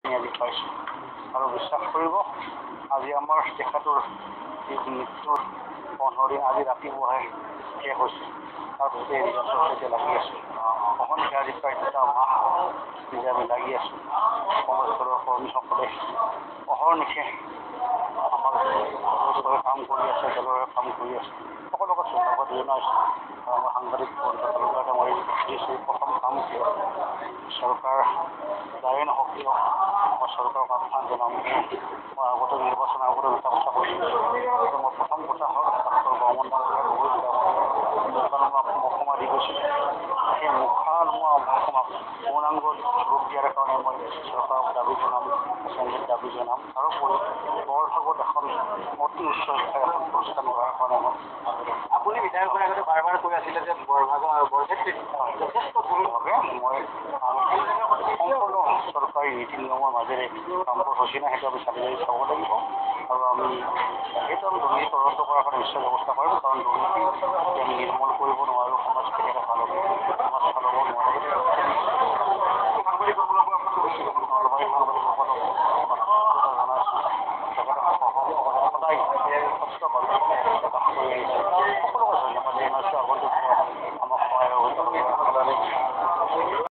আজি পাইছোঁ আৰু বিশ্বাস কৰিব আজি আমাৰ তেখেতৰ যি মৃত্যুৰ 15 দিন আজি ৰাতিপুৱাহে শেষ হৈছে তাৰপিছতে ৰিজাল্টৰ সৈতে লাগি আছোঁ অহৰ্নিশে আজি প্ৰায় 2 মাহ যে আমি লাগি আছোঁ কংগ্ৰেছৰ কৰ্মীসকলে অহৰ্নিশে আমাৰ দলৰ কাম কৰি আছে দলৰ কাম কৰি আছে সকলোকে ধন্যবাদ জনাইছোঁ আৰু আমাৰ সাংবাদিক বন্ধুসকলক মই দিছোঁ প্ৰথম কাম কিয় চৰকাৰ যাৰে নহওক কিয় মই চৰকাৰক আহ্বান জনাম মই আগতে নিৰ্বাচন আগতে দুটা কথা কৈছোঁ মই প্ৰথম কথা হ'ল ডক্টৰ গৌৰমন ডাঙৰীয়াৰ বহুত মহকুমা দি গৈছিলোঁ সেই মুখালমোৱা মহকুমাক পূৰ্ণাংগ ৰূপ দিয়াৰ কাৰণে মই চৰকাৰক দাবী জনাম এছেম্বলিত দাবী জনাম তাৰোপৰি বৰভাগত এখন অতি উচ্চ শিক্ষাৰ এখন প্ৰতিষ্ঠান কৰাৰ কাৰণে মই আপুনি বিধায়কৰ আগতে বাৰ বাৰ কৈ আছিলে যে বৰক্ষেত্ৰীত যথেষ্ট ভুলভাৱে মই সম্পূৰ্ণ চৰকাৰী নীতি নিয়মৰ মাজেৰে কামবোৰ হৈছে নাই সেইটো আমি চাব লাগিব আৰু আমি সেইটো আমি দুৰ্নীতি তদন্ত কৰাৰ কাৰণে নিশ্চয় ব্যৱস্থা কৰিম কাৰণ দুৰ্নীতি আমি নিৰ্মূল কৰিব নোৱাৰোঁ সমাজ কেনেকৈ ভাল হ'ব সমাজ ভাল হ'ব নোৱাৰে জনাইছোঁ তেখেতে সদায় কষ্ট কৰি